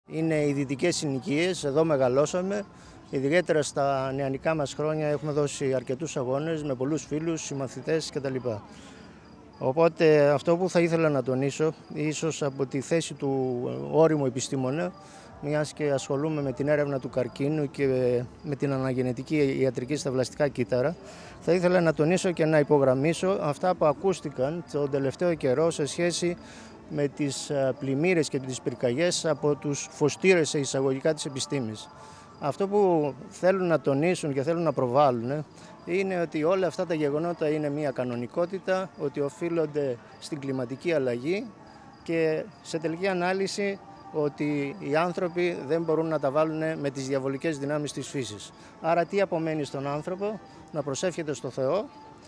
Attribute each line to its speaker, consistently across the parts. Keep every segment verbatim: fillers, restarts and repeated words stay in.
Speaker 1: Είναι οι δυτικές συνοικίες, εδώ μεγαλώσαμε. Ιδιαίτερα στα νεανικά μας χρόνια έχουμε δώσει αρκετούς αγώνες με πολλούς φίλους, συμμαθητές κτλ. Οπότε αυτό που θα ήθελα να τονίσω, ίσως από τη θέση του όριμου επιστήμονα, μιας και ασχολούμαι με την έρευνα του καρκίνου και με την αναγενετική ιατρική στα βλαστικά κύτταρα, θα ήθελα να τονίσω και να υπογραμμίσω αυτά που ακούστηκαν τον τελευταίο καιρό σε σχέση με τις πλημμύρες και τις πυρκαγιές από τους φωστήρες σε εισαγωγικά της επιστήμης. Αυτό που θέλουν να τονίσουν και θέλουν να προβάλλουν είναι ότι όλα αυτά τα γεγονότα είναι μια κανονικότητα, ότι οφείλονται στην κλιματική αλλαγή και σε τελική ανάλυση ότι οι άνθρωποι δεν μπορούν να τα βάλουν με τις διαβολικές δυνάμεις της φύσης. Άρα τι απομένει στον άνθρωπο? Να προσεύχεται στο Θεό,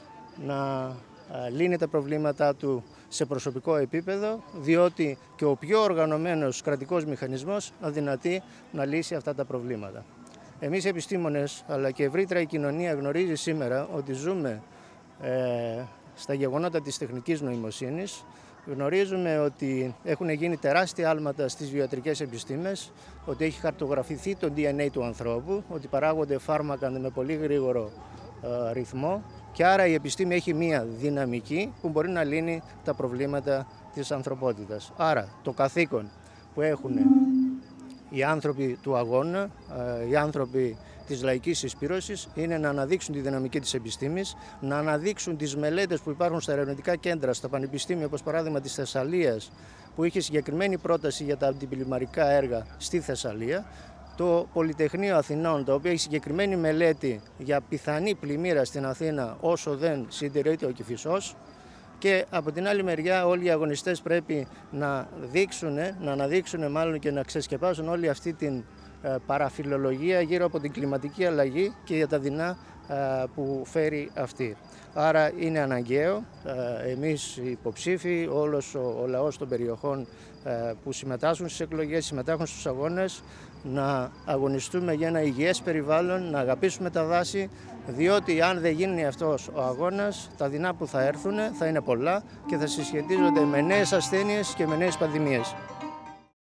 Speaker 1: να λύνει τα προβλήματά του σε προσωπικό επίπεδο, διότι και ο πιο οργανωμένος κρατικός μηχανισμός αδυνατεί να λύσει αυτά τα προβλήματα. Εμείς οι επιστήμονες, αλλά και ευρύτερα η κοινωνία γνωρίζει σήμερα ότι ζούμε ε, στα γεγονότα της τεχνικής νοημοσύνης. Γνωρίζουμε ότι έχουν γίνει τεράστια άλματα στις βιοιατρικές επιστήμες, ότι έχει χαρτογραφηθεί το ντι εν έι του ανθρώπου, ότι παράγονται φάρμακα με πολύ γρήγορο ε, ρυθμό και άρα η επιστήμη έχει μία δυναμική που μπορεί να λύνει τα προβλήματα της ανθρωπότητας. Άρα το καθήκον που έχουν οι άνθρωποι του αγώνα, οι άνθρωποι της λαϊκής συσπήρωσης είναι να αναδείξουν τη δυναμική της επιστήμης, να αναδείξουν τις μελέτες που υπάρχουν στα ερευνητικά κέντρα, στα πανεπιστήμια, όπως παράδειγμα της Θεσσαλίας, που είχε συγκεκριμένη πρόταση για τα αντιπλημμυρικά έργα στη Θεσσαλία, το Πολυτεχνείο Αθηνών, το οποίο έχει συγκεκριμένη μελέτη για πιθανή πλημμύρα στην Αθήνα όσο δεν συντηρείται ο Κηφισός. Και από την άλλη μεριά όλοι οι αγωνιστές πρέπει να δείξουν, να αναδείξουν μάλλον και να ξεσκεπάσουν όλη αυτή την ε, παραφιλολογία γύρω από την κλιματική αλλαγή και για τα δεινά ε, που φέρει αυτή. Άρα είναι αναγκαίο ε, εμείς οι υποψήφοι, όλος ο, ο λαός των περιοχών ε, που συμμετάσχουν στις εκλογές, συμμετέχουν στους αγώνες, να αγωνιστούμε για ένα υγιές περιβάλλον, να αγαπήσουμε τα δάση, διότι αν δεν γίνει αυτός ο αγώνας, τα δεινά που θα έρθουν θα είναι πολλά και θα συσχετίζονται με νέες ασθένειες και με νέες πανδημίες.